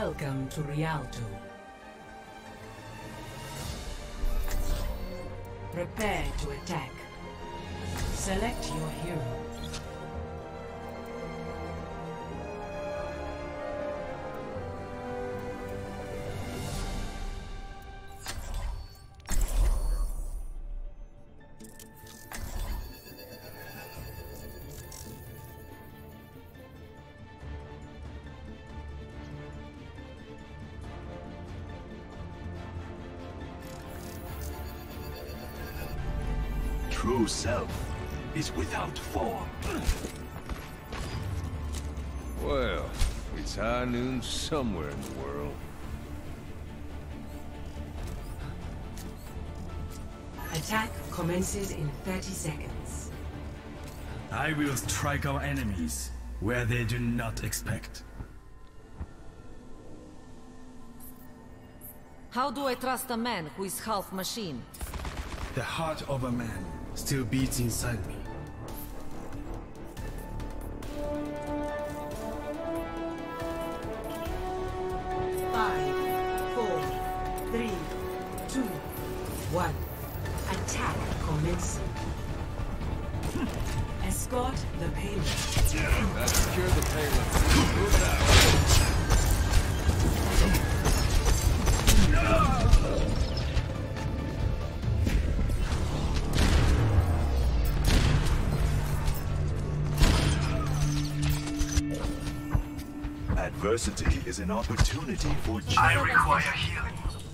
Welcome to Rialto. Prepare to attack. Select your hero. True self is without form. Well, it's high noon somewhere in the world. Attack commences in 30 seconds. I will strike our enemies where they do not expect. How do I trust a man who is half machine? The heart of a man still beats inside me. Five, 4, 3, 2, 1. Attack commencing. Escort the payload. Now secure the payload. Move out. Adversity is an opportunity for change. I require healing.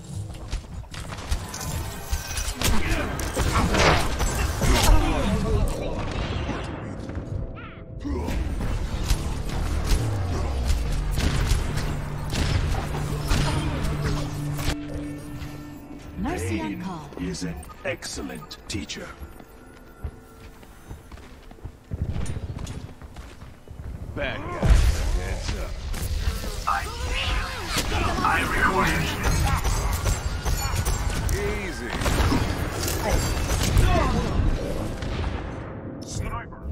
Mercy on Pain call. is an excellent teacher. Bad guys, heads up. I need healing. I require healing. Easy. Sniper.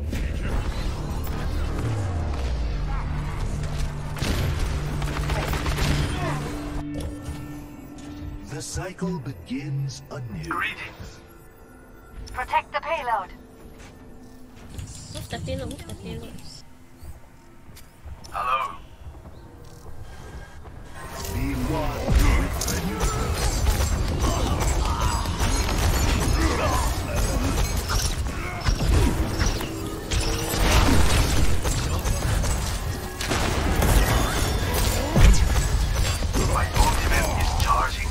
The cycle begins anew. Greetings. Protect the payload. Who's the payload? Who's the payload? Hello. Be one with the universe. My ultimate is charging.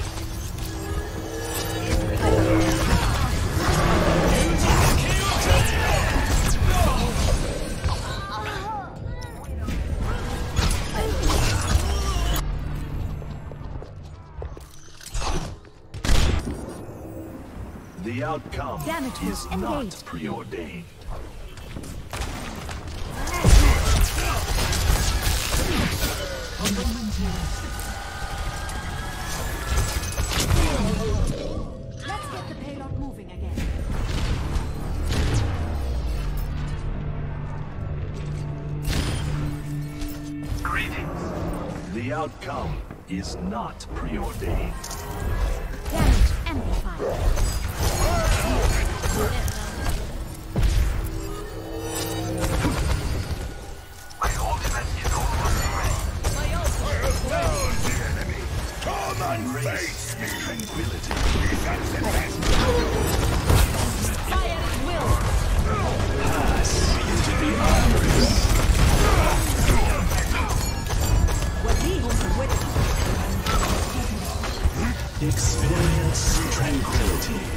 The outcome Damage is boost not engaged. preordained. Let's get the payload moving again. Greetings. The outcome is not preordained. Damage amplified. My ultimate is almost ready. Come and face me! Tranquility. Fire at will. Pass into the iris. Experience tranquility.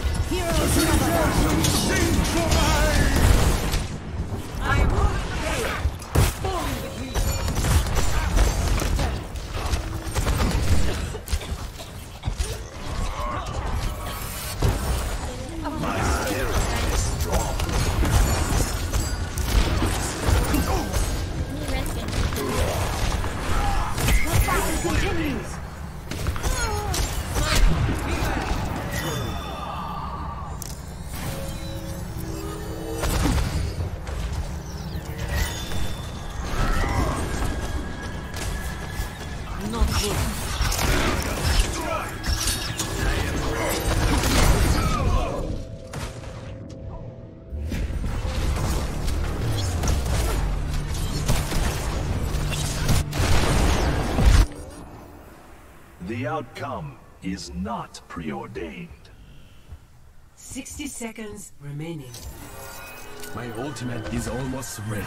outcome is not preordained. 60 seconds remaining. My ultimate is almost ready.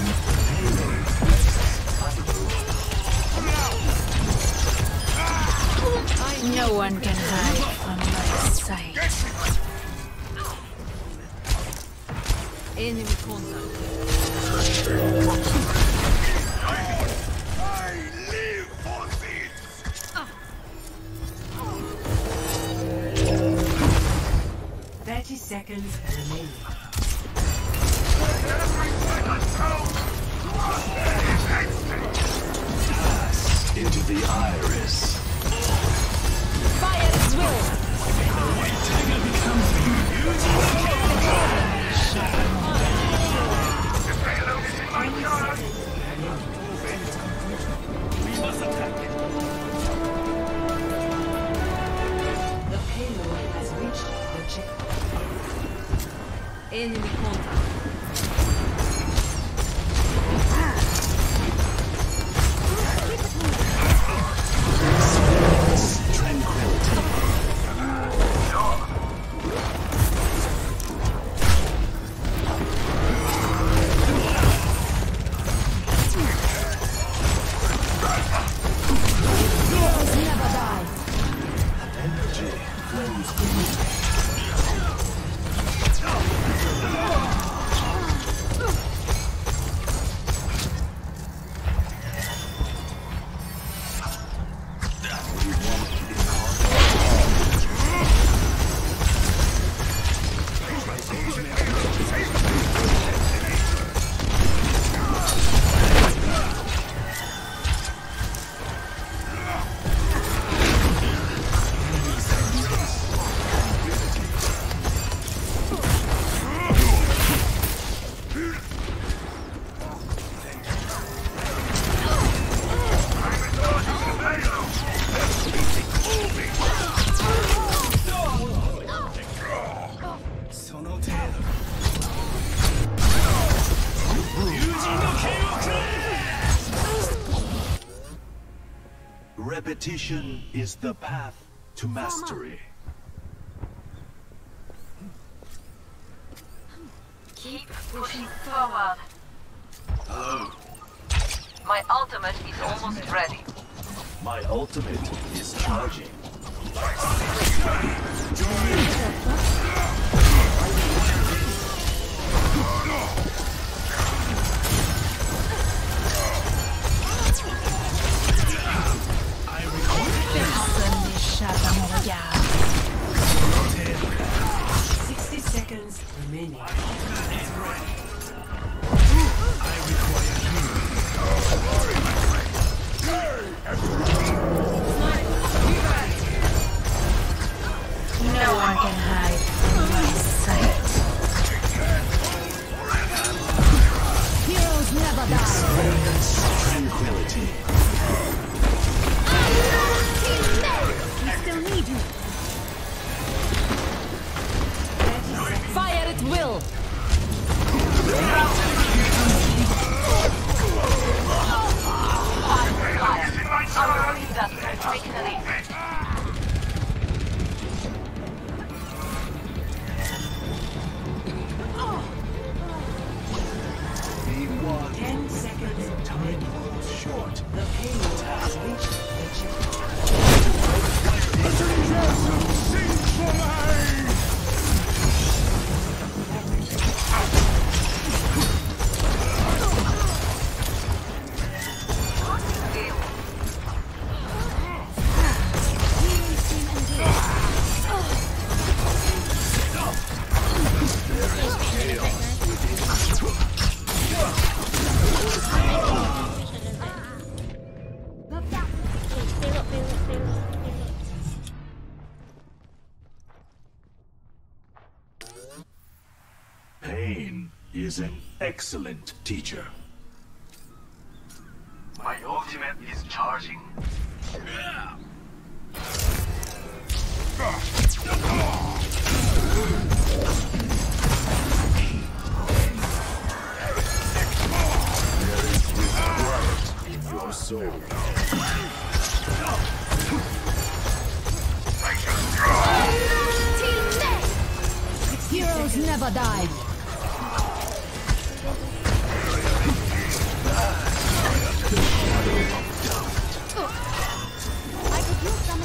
No one can hide from my sight. Enemy contact. I live for this! 30 seconds remaining. Pass into the iris. Fire at will! We must attack. The payload has reached the checkpoint. Enemy contact. Repetition is the path to mastery. Keep pushing forward. My ultimate is almost ready. My ultimate is charging. Personne n'échappe à mon regard. 60 seconds remaining. No one can hide from my sight. Heroes never die. Experience tranquility. We still need you. Fire at will! Our leader can take the lead. B1. 10 seconds Time remaining. falls short. The payload has reached the checkpoint. Pain is an excellent teacher. My ultimate is charging. In your soul. never die. I could use some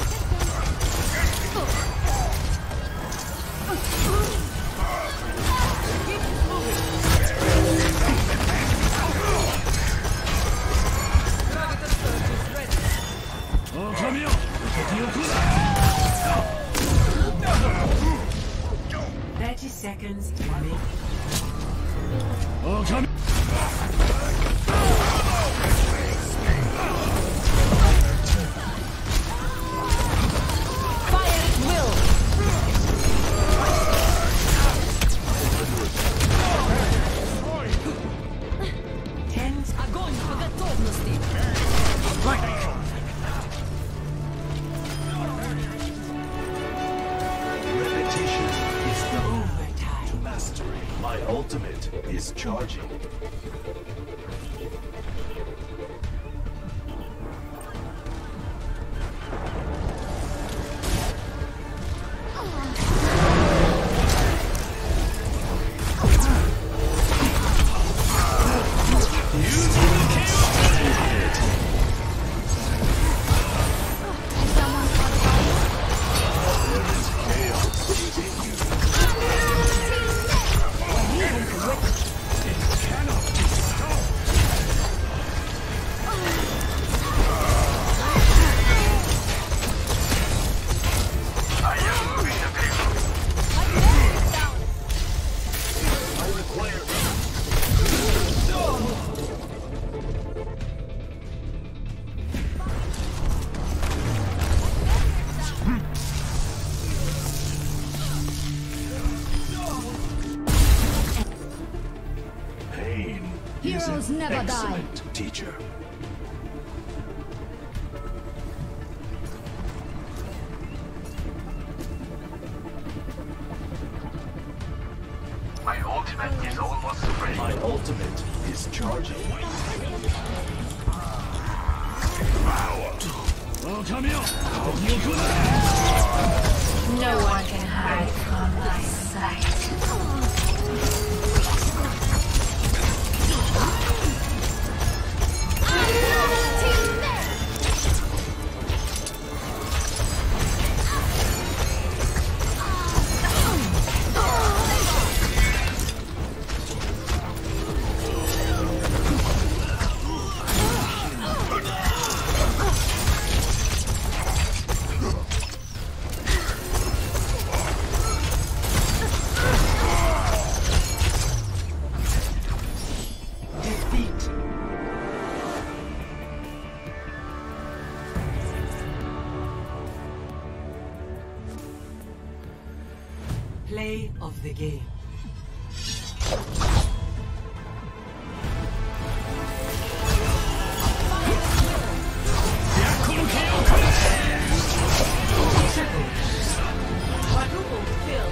Seconds remaining. Fire at will. Огонь по готовности. Repetition is the overtime to mastery. My ultimate is charging. Heroes never die. Excellent teacher. My ultimate is almost ready. My ultimate is charging. No one can hide from my sight. Play of the game. Quadruple kill.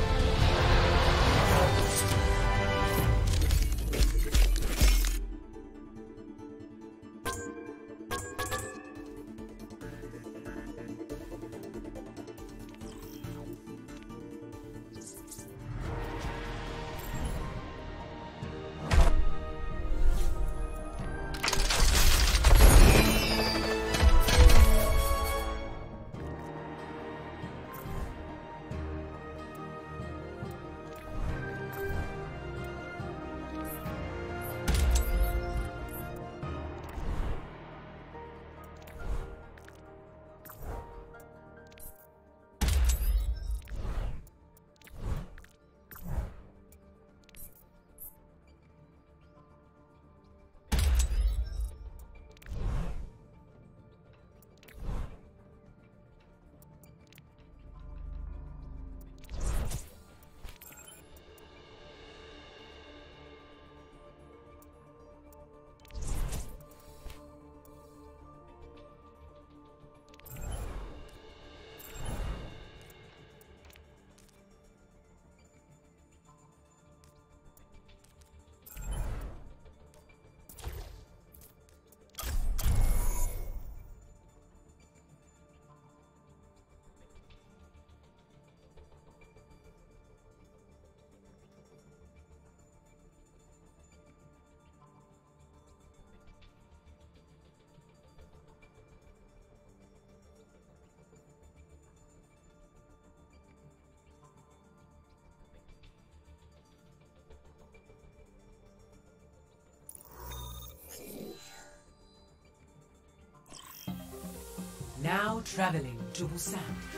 Now traveling to Busan.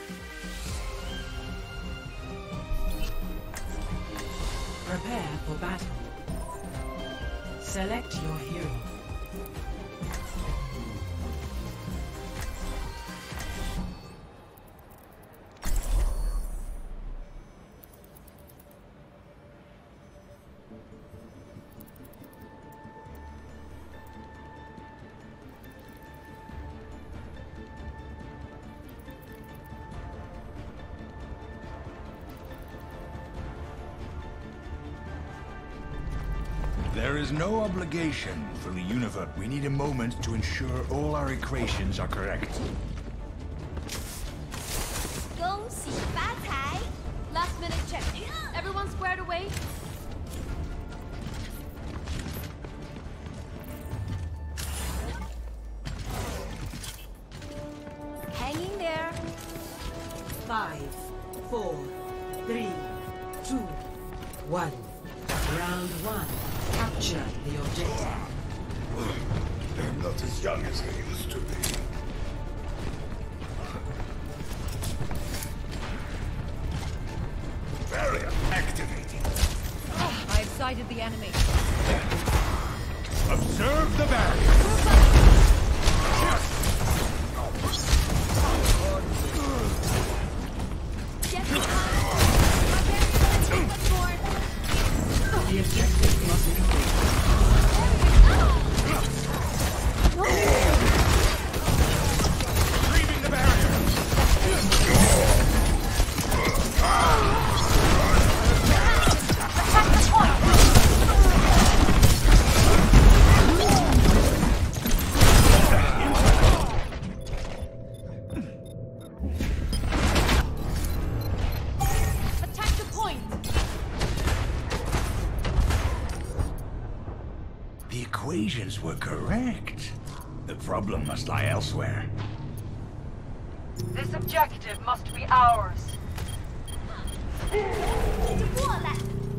Prepare for battle. Select your hero. There is no obligation for the universe. We need a moment to ensure all our equations are correct. 恭喜发财 Last minute check. Everyone squared away? Hanging there. 5, 4, 3, 2, 1. Round 1. Capture the objective. I'm not as young as I used to be. Barrier activating. I've sighted the enemy. Observe the barrier. Get behind. The objective must be completed. Leaving the barrier. Attack the point. The equations were correct. The problem must lie elsewhere. This objective must be ours. 过来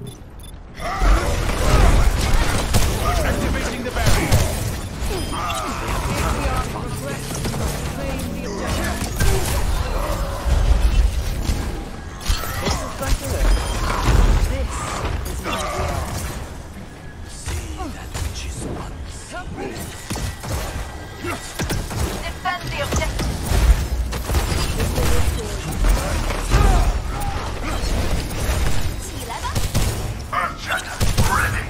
Activating the barrier. Defend the objective. Urchin, ready.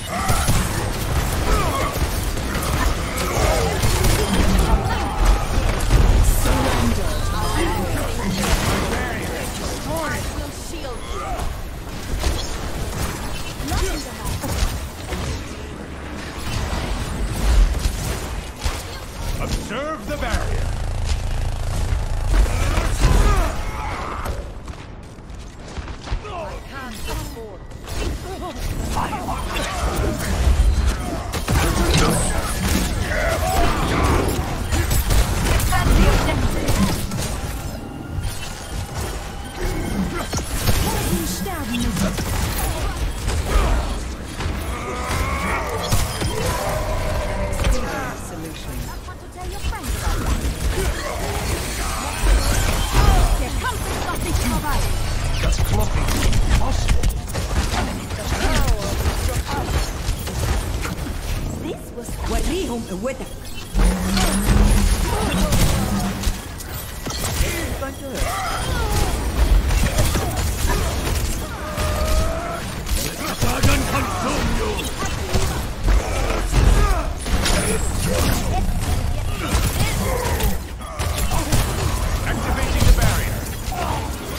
Observe the barrier. Defend the objective. Want to tell your friends about that. Here comes the something to provide. That's clopping impossible. This was وريهم قوتك. Dragon consume you. Activating the barrier.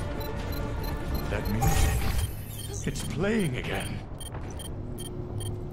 That music, it's playing again.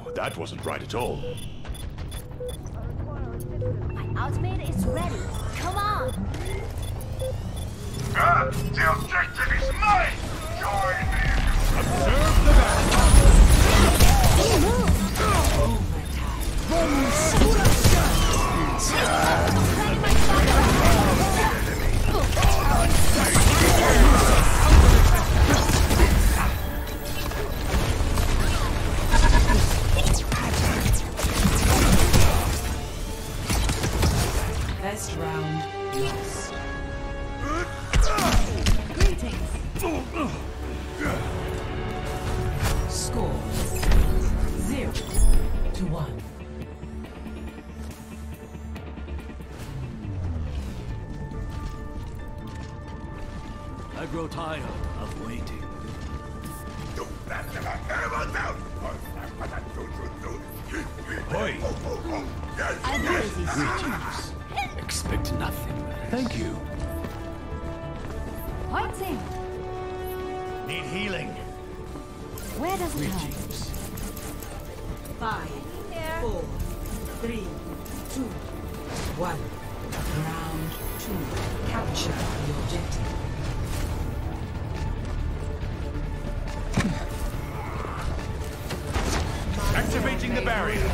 that wasn't right at all. My ultimate is ready. Come on. The objective is mine! Join me! Observe the battle! Best round lost. Greetings. Score 0-1. I grow tired of waiting. Oi! I'm busy. Greetings. Expect nothing. Thank you. Pointing. Need healing. Where does it hurt? Greetings. 5, 4, 3, 2, 1. Round 2. Capture the objective. Activating the barrier.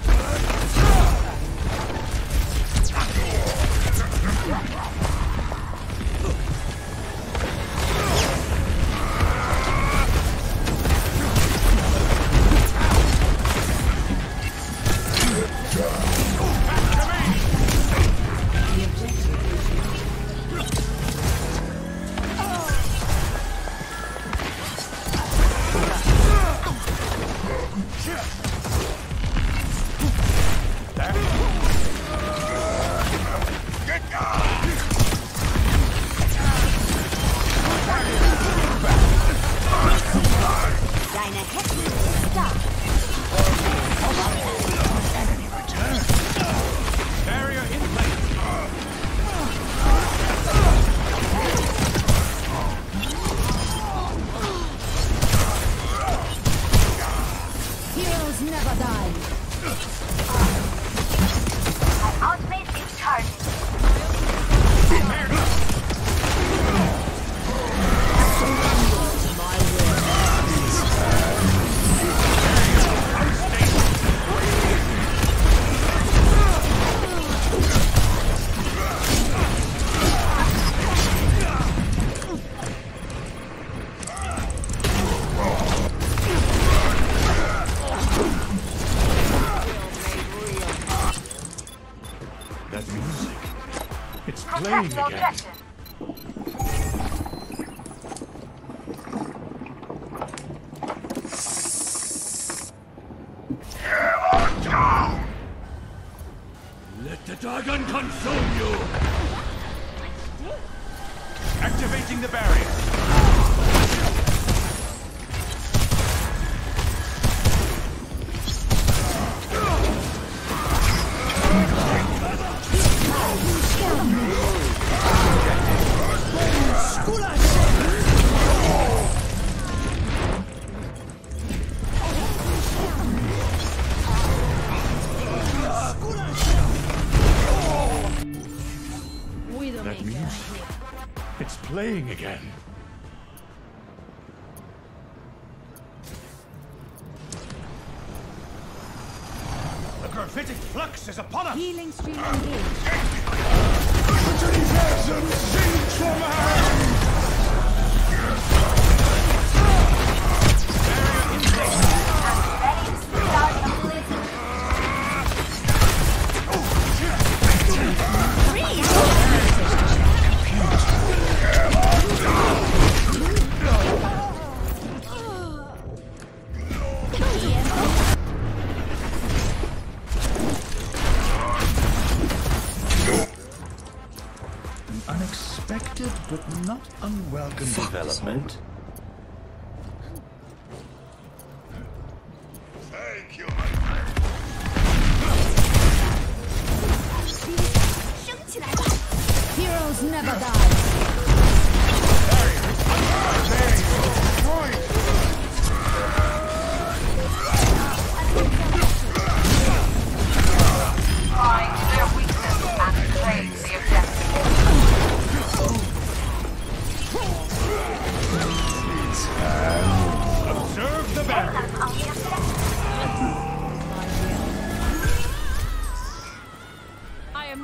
Deine Hexe ist da. Barrier in place. Heroes never die. My ultimate is charging. That music. It's playing Protect the again. objective. Let the dragon consume you! Activating the barrier. That music. It's playing again. The graphitic flux is upon us. Healing stream engaged. Unexpected but not unwelcome development. Thank you, my friend. 升起来吧 Heroes never die.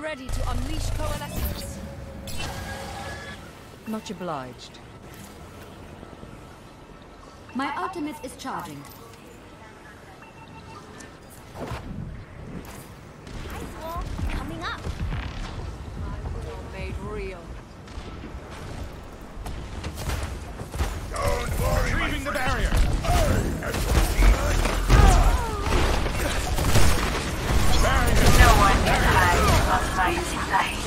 ready to unleash coalescence. Much obliged. My ultimate is charging. Ice wall coming up. My will made real. Don't worry, Retrieving the barrier. No one can hide from my sight.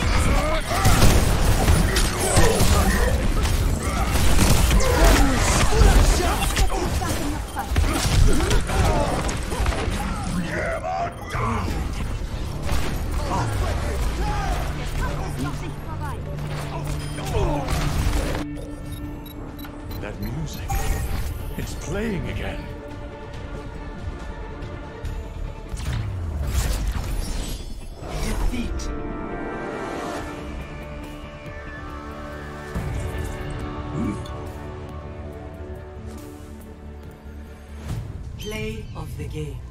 That music. It's playing again. Defeat. Play of the game.